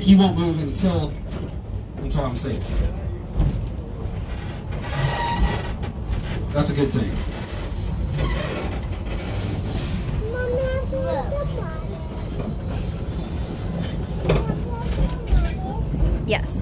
he won't move until I'm safe. That's a good thing. Yes.